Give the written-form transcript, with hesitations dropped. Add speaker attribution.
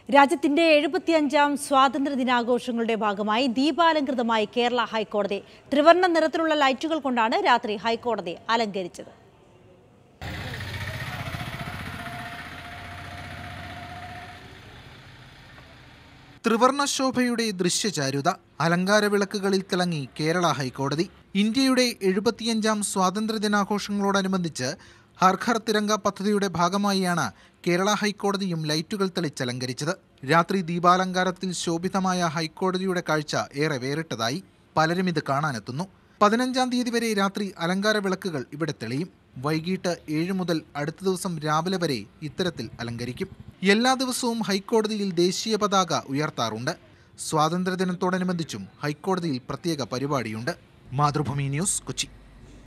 Speaker 1: രാജ്യത്തിന്റെ 75ാം സ്വാതന്ത്ര്യ ദിനാഘോഷങ്ങളുടെ ഭാഗമായി ദീപാലങ്കൃതമായി കേരള ഹൈക്കോടതി ത്രിവർണ്ണ നിറത്തിലുള്ള ലൈറ്റുകൾ കൊണ്ടാണ് രാത്രി ഹൈക്കോടതി അലങ്കരിച്ചത്.
Speaker 2: ത്രിവർണ്ണ ശോഭയുടെ ദൃശ്യചാരുത അലങ്കാര വിളക്കുകളിൽ തിളങ്ങി കേരള ഹൈക്കോടതി. ഇന്ത്യയുടെ 75ാം സ്വാതന്ത്ര്യ ദിനാഘോഷങ്ങളോടനുബന്ധിച്ച് ഹർ ഘർ തിരംഗ പദ്ധതിയുടെ ഭാഗമായാണ് കേരള ഹൈക്കോടതിയും ലൈറ്റുകൾ തെളിച്ചലങ്കരിച്ചത്. രാത്രി ദീപാലങ്കാരത്തിൽ ശോഭിതമായ ഹൈക്കോടതിയുടെ കാഴ്ച ഏറെ വേറിട്ടതായി. പലരും ഇത് കാണാനെത്തുന്നു. 15-ാം തീയതി വരെ രാത്രി അലങ്കാര വിളക്കുകൾ ഇവിടെ തെളിയും. വൈകിട്ട് 7 മുതൽ അടുത്ത ദിവസം രാവിലെ വരെ ഇത്തരത്തിൽ അലങ്കരിക്കും. എല്ലാ ദിവസവും ഹൈക്കോടതിയിൽ ദേശീയ പതാക ഉയർത്താറുണ്ട്. സ്വാതന്ത്ര്യദിനത്തോടനുബന്ധിച്ചും ഹൈക്കോടതിയിൽ പ്രത്യേക പരിപാടിയുണ്ട്. മാതൃഭൂമി ന്യൂസ്, കൊച്ചി.